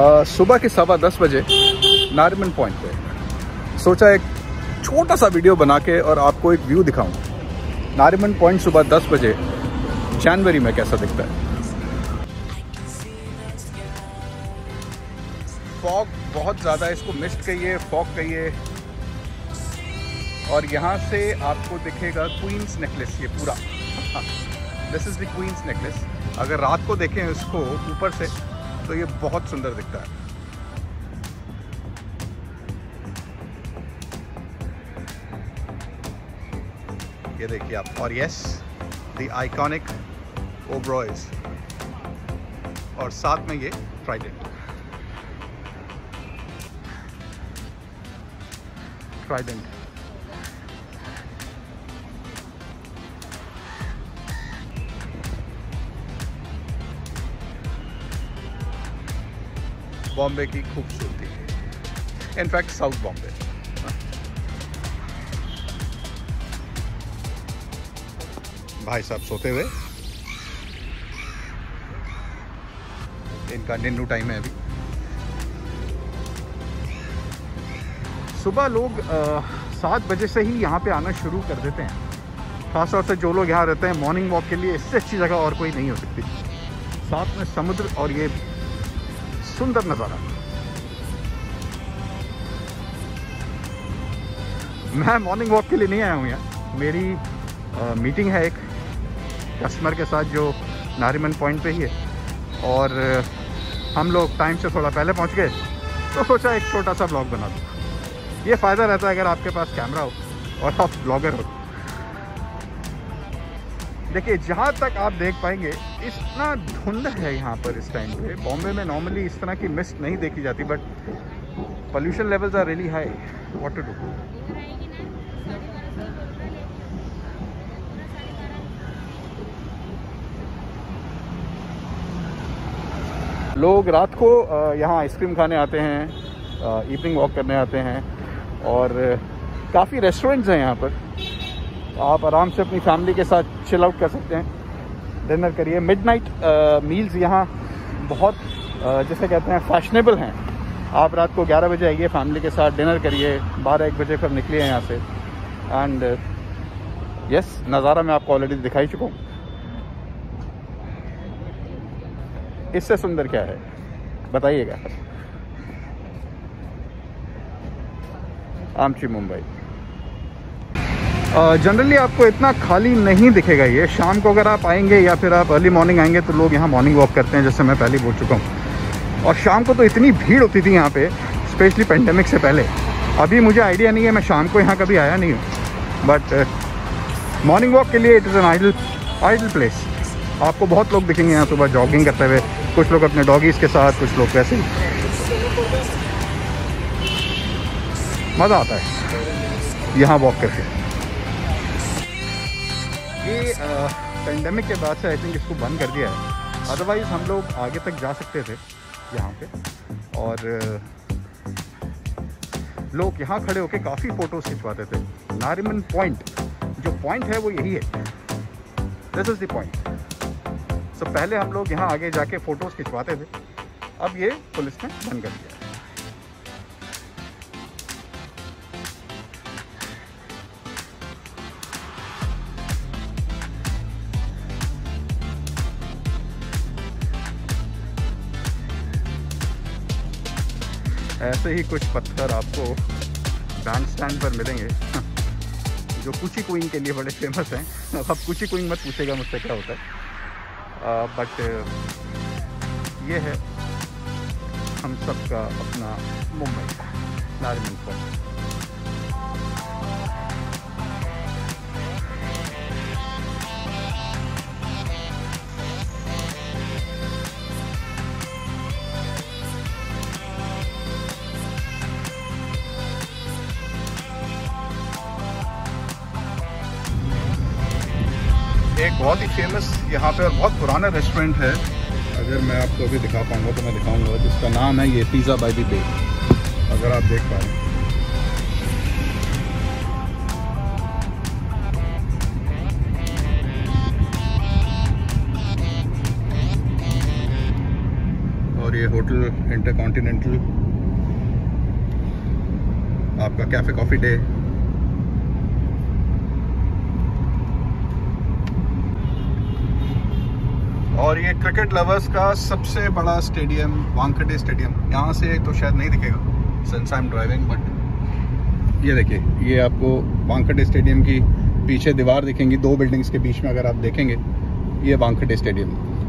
सुबह के 10:15 बजे नारिमन पॉइंट पे सोचा एक छोटा सा वीडियो बना के और आपको एक व्यू दिखाऊं। नारिमन पॉइंट सुबह 10 बजे जनवरी में कैसा दिखता है। फॉग बहुत ज़्यादा है, इसको मिस्ट कहिए, फॉग कहिए। और यहाँ से आपको दिखेगा क्वींस नेकलेस, ये पूरा this is the Queen's necklace. अगर रात को देखें इसको ऊपर से तो ये बहुत सुंदर दिखता है। ये देखिए आप, और यस द आइकॉनिक ओबरॉयज, और साथ में ये ट्राइडेंट। बॉम्बे की खूबसूरती, इनफैक्ट साउथ बॉम्बे। भाई साहब सोते हुए, इनका निन्नू टाइम है अभी। सुबह लोग 7 बजे से ही यहाँ पे आना शुरू कर देते हैं। खासतौर से जो लोग यहाँ रहते हैं मॉर्निंग वॉक के लिए, इससे अच्छी जगह और कोई नहीं हो सकती। साथ में समुद्र और ये सुंदर नज़ारा। मैं मॉर्निंग वॉक के लिए नहीं आया हूँ यहाँ, मेरी मीटिंग है एक कस्टमर के साथ जो नारिमन पॉइंट पे ही है, और हम लोग टाइम से थोड़ा पहले पहुँच गए तो सोचा एक छोटा सा ब्लॉग बना दूँ। ये फ़ायदा रहता है अगर आपके पास कैमरा हो और आप ब्लॉगर हो। देखिए जहाँ तक आप देख पाएंगे इतना धुंध है यहाँ पर इस टाइम पे। बॉम्बे में नॉर्मली इस तरह की मिस्ट नहीं देखी जाती, but pollution levels are really high. What to do. लोग रात को यहाँ आइसक्रीम खाने आते हैं, इवनिंग वॉक करने आते हैं, और काफ़ी रेस्टोरेंट्स हैं यहाँ पर। आप आराम से अपनी फैमिली के साथ चिल आउट कर सकते हैं, डिनर करिए। मिडनाइट मील्स यहाँ बहुत जैसे कहते हैं फैशनेबल हैं। आप रात को 11 बजे आइए, फैमिली के साथ डिनर करिए, 12-1 बजे फिर निकलिए यहाँ से। एंड यस, नज़ारा मैं आपको ऑलरेडी दिखाई चुका हूँ। इससे सुंदर क्या है बताइएगा। आमची मुंबई जनरली आपको इतना खाली नहीं दिखेगा ये। शाम को अगर आप आएंगे या फिर आप अर्ली मॉर्निंग आएंगे तो लोग यहाँ मॉर्निंग वॉक करते हैं, जैसे मैं पहले बोल चुका हूँ। और शाम को तो इतनी भीड़ होती थी यहाँ पे, स्पेशली पेंडेमिक से पहले। अभी मुझे आइडिया नहीं है, मैं शाम को यहाँ कभी आया नहीं हूँ, बट मॉर्निंग वॉक के लिए it is an ideal place. आपको बहुत लोग दिखेंगे यहाँ सुबह जॉगिंग करते हुए, कुछ लोग अपने डॉगीज़ के साथ, कुछ लोग वैसे ही। मज़ा आता है यहाँ वॉक करके। ये पेंडेमिक के बाद से आई थिंक इसको बंद कर दिया है, अदरवाइज़ हम लोग आगे तक जा सकते थे यहाँ पे। और लोग यहाँ खड़े होके काफ़ी फ़ोटोज़ खिंचवाते थे। नारिमन पॉइंट जो पॉइंट है वो यही है, this is the point. So पहले हम लोग यहाँ आगे जाके फ़ोटोज़ खिंचवाते थे, अब ये पुलिस ने बंद कर दिया है। ऐसे ही कुछ पत्थर आपको बैंड स्टैंड पर मिलेंगे जो कुची क्वीन के लिए बड़े फेमस हैं। अब कुची क्वीन मत पूछेगा मुझसे क्या होता है, बट ये है हम सब का अपना मुंबई नारिमन पॉइंट। एक बहुत ही फेमस यहाँ पे और बहुत पुराना रेस्टोरेंट है, अगर मैं आपको अभी दिखा पाऊँगा तो मैं दिखाऊँगा, जिसका नाम है ये पिज़्ज़ा बाय द बे। अगर आप देख पाएँ, और ये होटल इंटरकॉन्टिनेंटल, आपका कैफ़े कॉफ़ी डे। और ये क्रिकेट लवर्स का सबसे बड़ा स्टेडियम वानखेड़े स्टेडियम, यहाँ से तो शायद नहीं दिखेगा since I am driving, but ये देखिए, ये आपको वानखेड़े स्टेडियम की पीछे दीवार दिखेंगी 2 बिल्डिंग्स के बीच में, अगर आप देखेंगे ये वानखेड़े स्टेडियम।